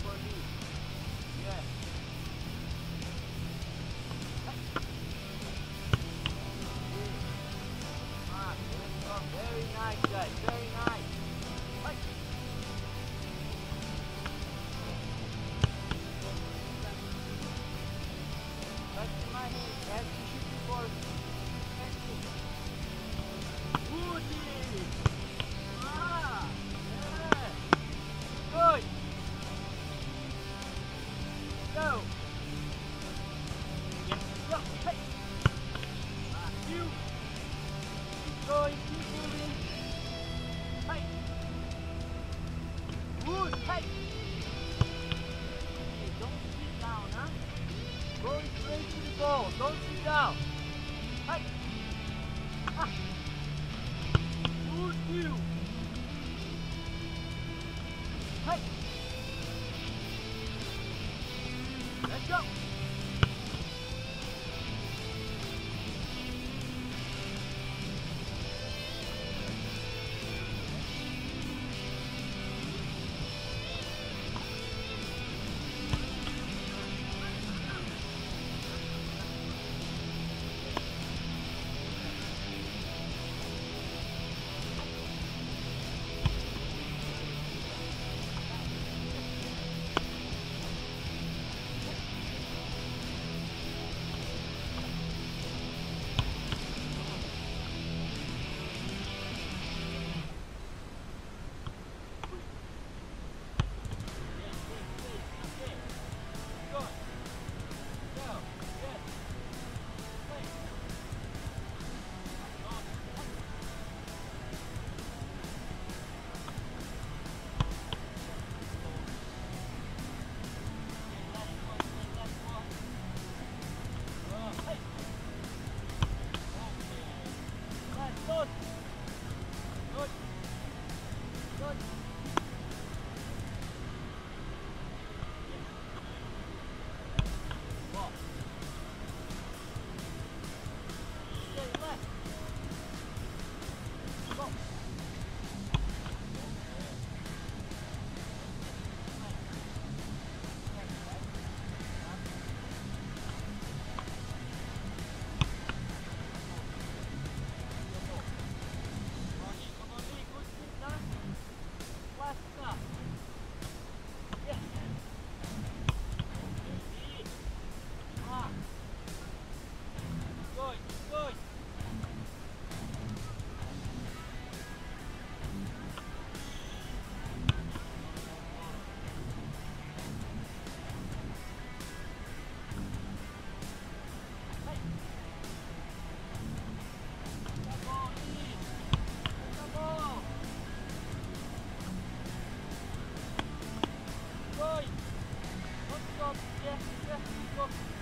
for me. Yes. Very nice, guys. Very nice. Right. Back to my hand. As you shoot before. Woody! Ah! Yeah! Good! Go! Go! Hey! You! Keep going, keep moving. Hey! Wood! Hey! Hey, don't sit down, huh? Going straight to the ball. Don't sit down. Hey! Ah! Wood, you! Hey! Let's go! Go!